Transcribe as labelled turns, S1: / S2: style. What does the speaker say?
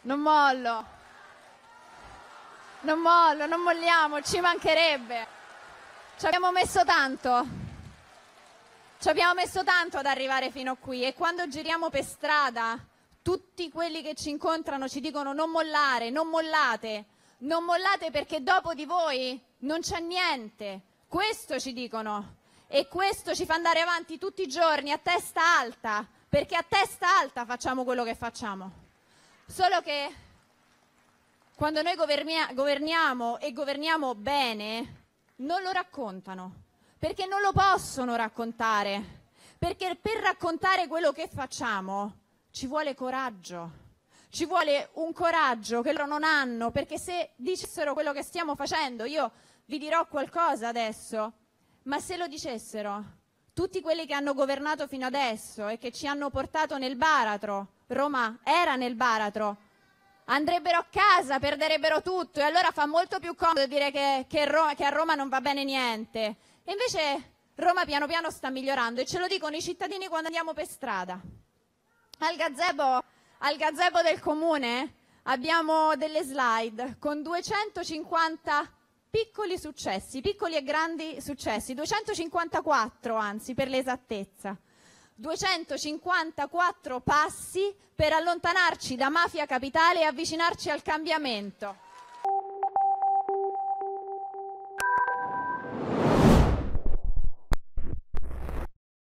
S1: Non mollo. Non mollo, non molliamo, ci mancherebbe. Ci abbiamo messo tanto. Ci abbiamo messo tanto ad arrivare fino qui e quando giriamo per strada, tutti quelli che ci incontrano ci dicono non mollare, non mollate. Non mollate perché dopo di voi non c'è niente. Questo ci dicono. E questo ci fa andare avanti tutti i giorni a testa alta, perché a testa alta facciamo quello che facciamo. Solo che quando noi governiamo e governiamo bene, non lo raccontano, perché non lo possono raccontare, perché per raccontare quello che facciamo ci vuole coraggio. Ci vuole un coraggio che loro non hanno, perché se dicessero quello che stiamo facendo, io vi dirò qualcosa adesso, ma se lo dicessero tutti quelli che hanno governato fino adesso e che ci hanno portato nel baratro, Roma era nel baratro, andrebbero a casa, perderebbero tutto e allora fa molto più comodo dire che a Roma non va bene niente. E invece Roma piano piano sta migliorando e ce lo dicono i cittadini quando andiamo per strada. Al gazebo del comune abbiamo delle slide con 250 piccoli successi, piccoli e grandi successi, 254 anzi per l'esattezza, 254 passi per allontanarci da Mafia Capitale e avvicinarci al cambiamento.